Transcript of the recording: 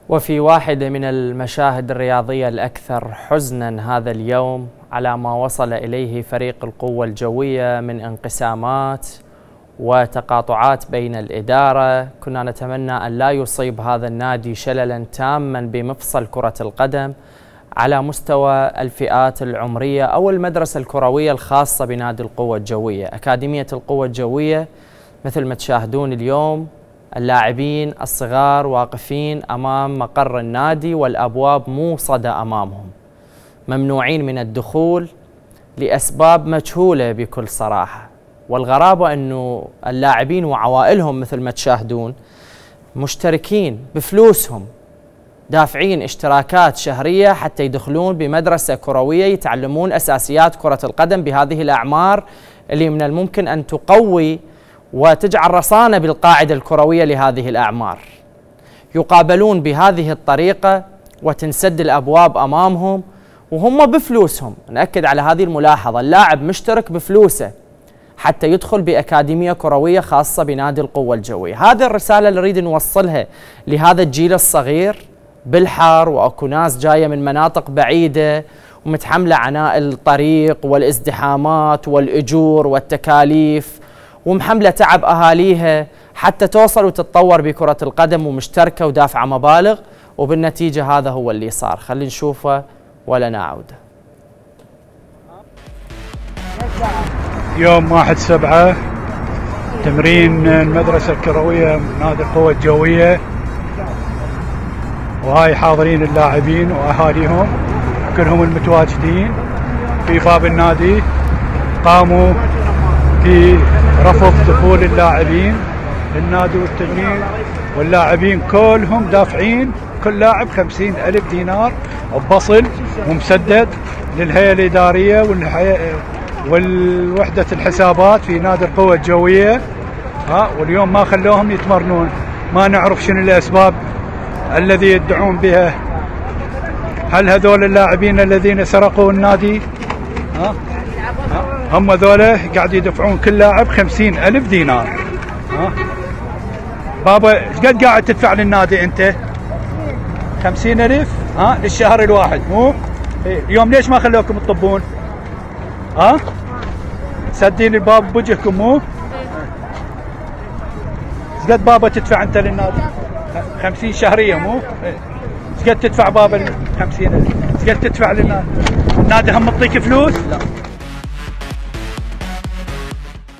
وفي واحدة من المشاهد الرياضية الأكثر حزناً هذا اليوم على ما وصل إليه فريق القوة الجوية من انقسامات وتقاطعات بين الإدارة، كنا نتمنى أن لا يصيب هذا النادي شللاً تاماً بمفصل كرة القدم على مستوى الفئات العمرية أو المدرسة الكروية الخاصة بنادي القوة الجوية. أكاديمية القوة الجوية مثل ما تشاهدون اليوم اللاعبين الصغار واقفين أمام مقر النادي والأبواب موصدة أمامهم، ممنوعين من الدخول لأسباب مجهولة بكل صراحة. والغرابة أنه اللاعبين وعوائلهم مثل ما تشاهدون مشتركين بفلوسهم، دافعين اشتراكات شهرية حتى يدخلون بمدرسة كروية يتعلمون أساسيات كرة القدم بهذه الأعمار اللي من الممكن أن تقوي وتجعل رصانة بالقاعدة الكروية لهذه الأعمار. يقابلون بهذه الطريقة وتنسد الأبواب أمامهم وهم بفلوسهم. نأكد على هذه الملاحظة، اللاعب مشترك بفلوسه حتى يدخل بأكاديمية كروية خاصة بنادي القوة الجوية. هذه الرسالة اللي نريد نوصلها لهذا الجيل الصغير بالحر، وأكو ناس جاية من مناطق بعيدة ومتحملة عناء الطريق والازدحامات والأجور والتكاليف ومحملة تعب أهاليها حتى توصل وتتطور بكرة القدم ومشتركة ودافعة مبالغ، وبالنتيجة هذا هو اللي صار. خلينا نشوفه ولا نعود. يوم 1/7 تمرين المدرسة الكروية نادي القوة الجوية، وهاي حاضرين اللاعبين وأهاليهم كلهم المتواجدين في باب النادي. قاموا في رفض دخول اللاعبين النادي والتجنيد، واللاعبين كلهم دافعين كل لاعب 50,000 دينار ببصل ومسدد للهيئة الإدارية والوحدة الحسابات في نادي القوة الجوية. واليوم ما خلوهم يتمرنون. ما نعرف شنو الأسباب الذي يدعون بها. هل هذول اللاعبين الذين سرقوا النادي هم ذولا قاعد يدفعون كل لاعب 50,000 دينار؟ بابا ايش قد قاعد تدفع للنادي انت؟ 50,000 للشهر الواحد، مو؟ اليوم ليش ما خلوكم تطبون؟ سدين الباب بوجهكم، مو؟ ايش قد بابا تدفع انت للنادي؟ 50 شهرية، مو؟ ايش قد تدفع بابا 50,000؟ ايش قد تدفع للنادي؟ النادي هم يعطيك فلوس؟ لا.